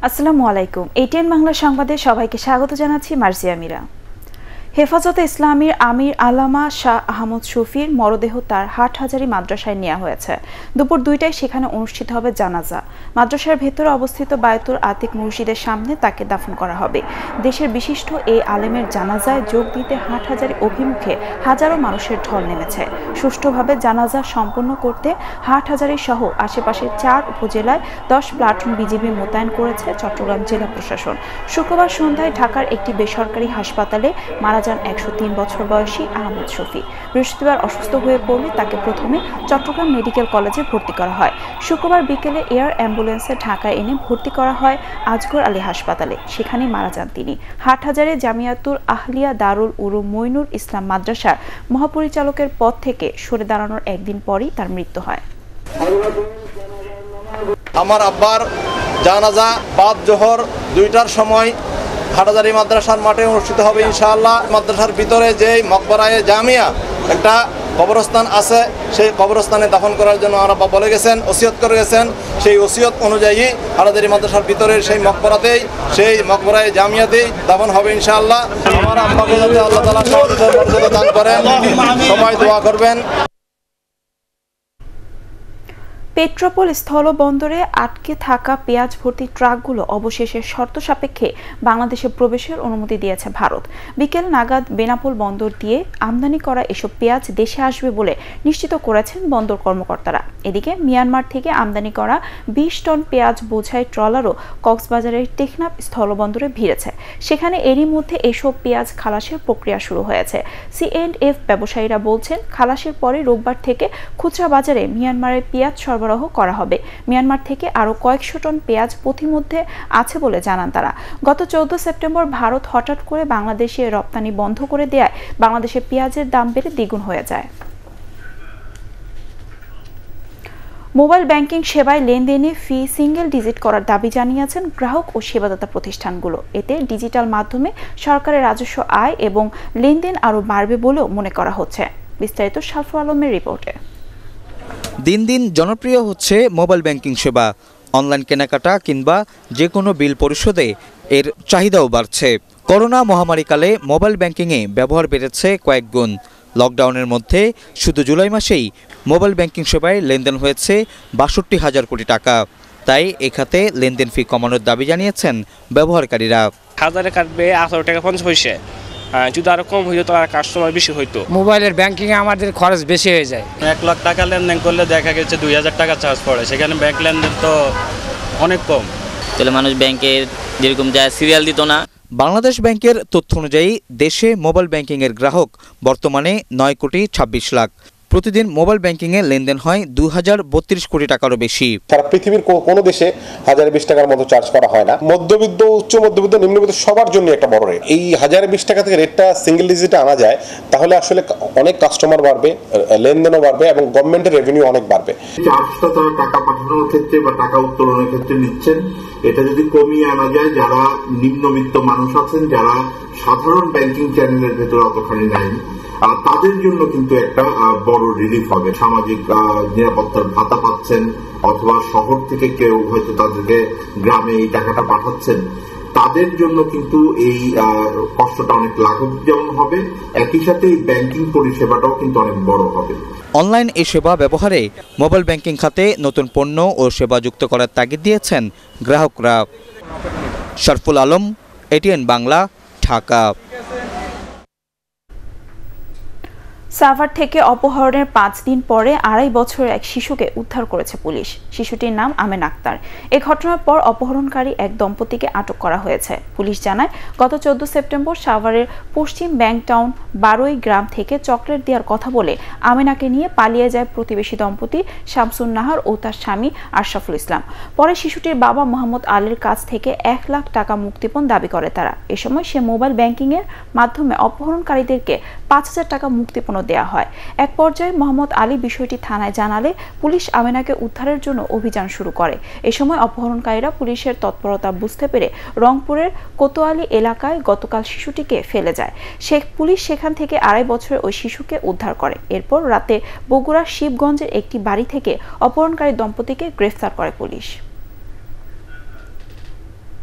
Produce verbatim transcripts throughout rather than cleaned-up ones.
আসসালামু আলাইকুম। এটিএন বাংলা সংবাদে সবাইকে স্বাগত জানাচ্ছি মার্জিয়া মিরা। হেফাজতে ইসলামীর আমির আল্লামা শাহ আহমদ শফির মরদেহ তার হাটহাজারী মাদ্রাসায় নেওয়া হয়েছে। দুপুর দুইটায় সেখানে অনুষ্ঠিত হবে জানাজা। মাদ্রাসার ভেতরে অবস্থিত বায়তুল আতিক মসজিদের সামনে তাকে দাফন করা হবে। দেশের বিশিষ্ট এই আলেমের জানাজায় যোগ দিতে হাটহাজারী অভিমুখে হাজারো মানুষের ঢল নেমেছে। সুষ্ঠুভাবে জানাজা সম্পন্ন করতে হাটহাজারী সহ আশেপাশের চার উপজেলায় দশ প্লাটুন বিজিবি মোতায়েন করেছে চট্টগ্রাম জেলা প্রশাসন। শুক্রবার সন্ধ্যায় ঢাকার একটি বেসরকারি হাসপাতালে মারা যান একশো তিন বছর বয়সী আহমদ শফি। বৃহস্পতিবার অসুস্থ হয়ে পড়লে তাকে প্রথমে চট্টগ্রাম মেডিকেল কলেজে ভর্তি করা হয়। শুক্রবার বিকেলে এয়ার অ্যাম্বুলেন্সে ঢাকায় এনে ভর্তি করা হয় আজগর আলী হাসপাতালে। সেখানেই মারা যান তিনি। হাটহাজারে জামিয়াতুল আহলিয়া দারুল উলুম মইনুল ইসলাম মাদ্রাসার মহাপরিচালকের পদ থেকে সরে দাঁড়ানোর একদিন পরই তার মৃত্যু হয়। আমার আব্বার জানাজা বাদ জোহর দুইটার সময় হাটহাজারী মাদ্রাসার মাঠে অনুষ্ঠিত হবে ইনশাআল্লাহ। মাদ্রাসার ভিতরে যে মকবরায়ে জামিয়া একটা কবরস্থান আছে, সেই কবরস্থানে দাফন করার জন্য আমার আব্বা বলে গেছেন, ওসিয়ত করে গেছেন। সেই ওসিয়ত অনুযায়ী হাটহাজারী মাদ্রাসার ভিতরের সেই মকবরাতেই সেই মকবরায়ে জামিয়াতেই দাফন হবে ইনশাআল্লাহ। আমার আব্বাকে যাতে আল্লাহ তাআলা শাহাদাতের মর্যাদা দান করেন, সবাই দোয়া করবেন। পেট্রোপোল স্থলবন্দরে আটকে থাকা পেঁয়াজ ভর্তি ট্রাকগুলো অবশেষে শর্ত সাপেক্ষে বাংলাদেশে প্রবেশের অনুমতি দিয়েছে ভারত। বিকেল নাগাদ বেনাপোল বন্দর দিয়ে আমদানি করা এসব পেঁয়াজ দেশে আসবে বলে নিশ্চিত করেছেন বন্দর কর্মকর্তারা। এদিকে মিয়ানমার থেকে আমদানি করা বিশ টন পেঁয়াজ বোঝাই ট্রলারও কক্সবাজারের টেকনাফ স্থলবন্দরে ভিড়েছে। সেখানে এরই মধ্যে এসব পেঁয়াজ খালাসের প্রক্রিয়া শুরু হয়েছে। সি এন্ড এফ ব্যবসায়ীরা বলছেন, খালাসের পরে রোববার থেকে খুচরা বাজারে মিয়ানমারের পেঁয়াজ সরবরাহ করা হবে। মিয়ানমার থেকে আরো কয়েকশো টন পেঁয়াজ পথিমধ্যে আছে বলে জানান তারা। গত চৌদ্দ সেপ্টেম্বর ভারত হঠাৎ করে বাংলাদেশে রপ্তানি বন্ধ করে দেয়ায় বাংলাদেশে পেঁয়াজের দাম বেড়ে দ্বিগুণ হয়ে যায়। মোবাইল ব্যাংকিং সেবায় লেনদেনে ফি সিঙ্গেল ডিজিট করার দাবি জানিয়েছেন গ্রাহক ও সেবাদাতা প্রতিষ্ঠানগুলো। এতে ডিজিটাল মাধ্যমে সরকারের রাজস্ব আয় এবং লেনদেন আরও বাড়বে বলেও মনে করা হচ্ছে। বিস্তারিত সাফর আলমের রিপোর্টে। দিন দিন জনপ্রিয় হচ্ছে মোবাইল ব্যাংকিং সেবা। অনলাইন কেনাকাটা কিংবা যে কোনো বিল পরিশোধে এর চাহিদাও বাড়ছে। করোনা মহামারীকালে মোবাইল ব্যাংকিংয়ে ব্যবহার বেড়েছে কয়েক গুণ। লকডাউনের মধ্যে শুধু জুলাই মাসেই মোবাইল ব্যাংকিং সেবায় লেনদেন হয়েছে বাষট্টি হাজার কোটি টাকা। তাই এ খাতে লেনদেন ফি কমানোর দাবি জানিয়েছেন ব্যবহারকারীরা। হাজারে কাটবে আঠারো টাকা পঞ্চাশ পয়সা, যদি আরো কম হইতো তার কাস্টমার বেশি হইতো। মোবাইলের ব্যাংকিং এ আমাদের খরচ বেশি হয়ে যায়। এক লাখ টাকা লেনদেন করলে দেখা গেছে দুই হাজার টাকা চার্জ পড়ে, সেখানে ব্যাংক লেনদেন তো অনেক কম। তাহলে মানুষ ব্যাংকের যেরকম যায় সিরিয়াল দিত না। বাংলাদেশ ব্যাংকের তথ্য অনুযায়ী দেশে মোবাইল ব্যাংকিংয়ের গ্রাহক বর্তমানে নয় কোটি ছাব্বিশ লাখ। প্রতিদিন মোবাইল ব্যাংকিংয়ে লেনদেন হয় দু হাজার বত্রিশ কোটি টাকারও বেশি। সারা পৃথিবীর কোনো দেশে হাজার বিশ টাকার মতো চার্জ করা হয় না। মধ্যবিত্ত, উচ্চ মধ্যবিত্ত, নিম্নবিত্ত সবার জন্য একটা বড় রেট। এই হাজার বিশ টাকা থেকে রেটটা সিঙ্গেল ডিজিটে আনা যায়, তাহলে আসলে অনেক কাস্টমার বাড়বে, লেনদেনও বাড়বে এবং গভর্নমেন্টের রেভিনিউ অনেক বাড়বে। চার্জটা তারা টাকা পাঠানোর ক্ষেত্রে বা টাকা উত্তোলনের ক্ষেত্রে নিচ্ছেন, এটা যদি কমিয়ে আনা যায়, যারা নিম্নবিত্ত মানুষ আছেন, যারা সাধারণ ব্যাংকিং চ্যানেলের ভেতরে অতখানি নাই, তাদের জন্য কিন্তু একটা বড় রিলিফ হবে। সামাজিক নিরাপত্তার ভাতা পাচ্ছেন, অথবা শহর থেকে কেউ হয়তো তাদেরকে গ্রামে এই টাকাটা পাঠাচ্ছেন, তাদের জন্য কিন্তু এই কষ্টটা অনেক লাঘব যেমন হবে, একই সাথে এই ব্যাংকিং পরিষেবাটাও কিন্তু অনেক বড় হবে। অনলাইন এই সেবা ব্যবহারে মোবাইল ব্যাংকিং খাতে নতুন পণ্য ও সেবা যুক্ত করার তাগিদ দিয়েছেন গ্রাহকরা। শরফুল আলম, এটিএন বাংলা, ঢাকা। সাভার থেকে অপহরণের পাঁচ দিন পরে আড়াই বছরের এক শিশুকে উদ্ধার করেছে পুলিশ। শিশুটির নাম আমেন আক্তার। এ ঘটনার পর অপহরণকারী এক দম্পতিকে আটক করা হয়েছে। পুলিশ জানায়, গত চৌদ্দ সেপ্টেম্বর সাভারের পশ্চিম ব্যাংক টাউন বারোই গ্রাম থেকে চকলেট দেওয়ার কথা বলে আমেনাকে নিয়ে পালিয়ে যায় প্রতিবেশী দম্পতি শামসুন নাহার ও তার স্বামী আশরাফুল ইসলাম। পরে শিশুটির বাবা মোহাম্মদ আলীর কাছ থেকে এক লাখ টাকা মুক্তিপণ দাবি করে তারা। এ সময় সে মোবাইল ব্যাংকিং এর মাধ্যমে অপহরণকারীদেরকে পাঁচ হাজার টাকা মুক্তিপণ দেয়া হয়। এক পর্যায়ে মোহাম্মদ আলী বিষয়টি থানায় জানালে পুলিশ আমেনাকে উদ্ধারের জন্য অভিযান শুরু করে। এ সময় অপহরণকারীরা পুলিশের তৎপরতা বুঝতে পেরে রংপুরের কোতোয়ালি এলাকায় গতকাল শিশুটিকে ফেলে যায়। শেখ পুলিশ সেখান থেকে আড়াই বছরের ওই শিশুকে উদ্ধার করে। এরপর রাতে বগুড়ার শিবগঞ্জের একটি বাড়ি থেকে অপহরণকারী দম্পতিকে গ্রেফতার করে পুলিশ।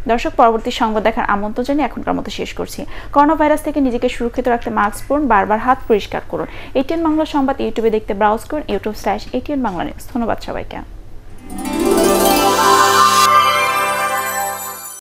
দর্শক, পরবর্তী সংবাদ দেখার আমন্ত্রণ জানিয়ে এখনকার মতো শেষ করছি। করোনা ভাইরাস থেকে নিজেকে সুরক্ষিত রাখতে মাস্ক পরুন, বারবার হাত পরিষ্কার করুন। এটিএন বাংলা সংবাদ ইউটিউবে দেখতে ব্রাউজ করুন YouTube slash ATN Bangla news. ধন্যবাদ সবাইকে।